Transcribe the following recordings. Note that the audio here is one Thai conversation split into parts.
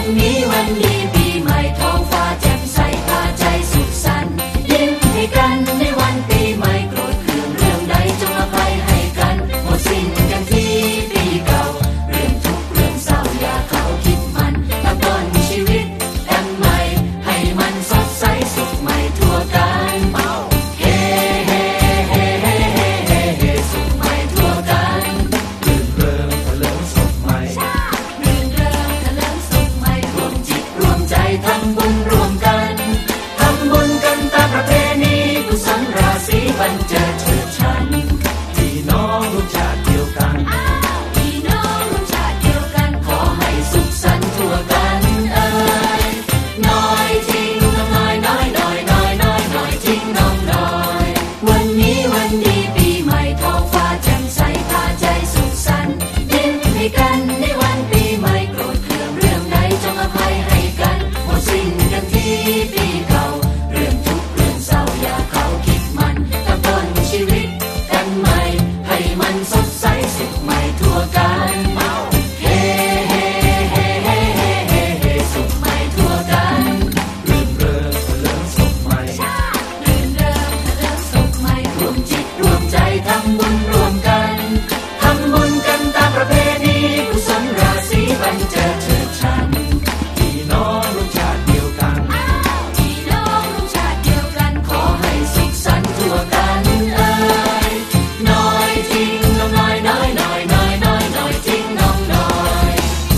วันนี้วันดีปีใหม่ท้องฟ้าแจ่มใสพาใจสุขสันต์ยิ้มให้กันในวันปีใหม่โกรธเคืองเรื่องใดจงอภัยให้กันหมดสิ้นกันที่ปีเก่าเรื่องทุกข์เรื่องเศร้าอย่าเขาคิดมันตั้งต้นชีวิตกันใหม่ให้มันสดใสสุขใหม่ทั่วกันเฮ้เฮ้เฮ้เฮ้เฮ้เฮ้เฮ้สุขใหม่ทั่วกันรื่นเริงเถลิงสุขใหม่รื่นเริงเถลิงสุขใหม่รวมจิตรวมใจทำบุญรวมกันทำบุญกันตามประเพณีกุศลราศีบรรเจิดเฉิดฉันพี่น้องร่วมชาติเดียวกันพี่น้องร่วมชาติเดียวกันขอให้สุขสันต์ทั่วกันน้อยทิ้งน้องน้อยน้อยน้อยน้อยน้อยน้อยทิ้งน้องน้อยวันนี้วันดีปีใหม่ท้องฟ้าแจ่มใสพาใจสุขสันต์ยิ้มให้กันในวันปีใหม่โกรธเคืองเรื่องใดจงอภัยให้กันหมดสิ้นกันที่ปีเก่าเรื่องทุกข์เรื่องเศร้าอย่าเขาคิดมันตั้งต้นชีวิตกันใหม่ให้มันสดใสสุขใหม่ทั่วกันเฮ้เฮ้เฮ้เฮ้เฮ้เฮ้เฮ้สุขใหม่ทั่วกันรื่นเริงเถลิงสุขใหม่รื่นเริงเถลิงสุขใหม่รวมจิตรวมใจทำบุญรวมกันทำบุญกันตามประเพณีกุศลราศีบรรเจิดเฉิดฉันพี่น้องร่วมชาติเดียวกันพี่น้องร่วมชาติเดียวกันขอให้สุขสันต์ทั่วกันน้อยทิ้งน้องน้อยน้อยน้อยน้อยน้อยน้อยทิ้งน้องน้อย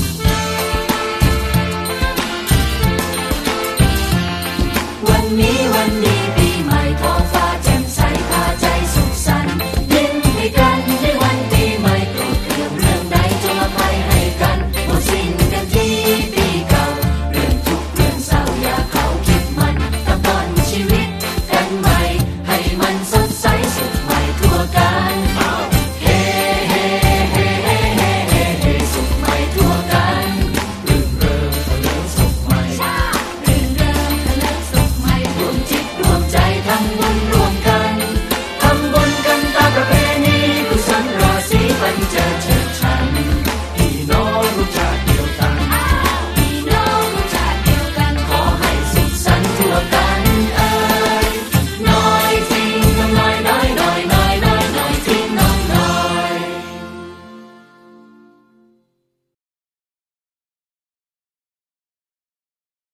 วันนี้วันดีปีใหม่ท้องฟ้าแจ่มใสพาใจสุขสันต์ยิ้มให้กันในวันปีใหม่โกรธเคืองเรื่องใดจงอภัยให้กันหมดสิ้นกันที่ปีเก่าเรื่องทุกข์เรื่องเศร้าอย่าเขาคิดมันตั้งต้นชีวิตกันใหม่ให้มันสดใสสุขใหม่ทั่วกันเฮ้เฮ้เฮ้เฮ้เฮ้เฮ้เฮ้สุขใหม่ทั่วกันรื่นเริงเถลิงสุขใหม่รื่นเริงเถลิงสุขใหม่รวมจิตรวมใจทำบุญ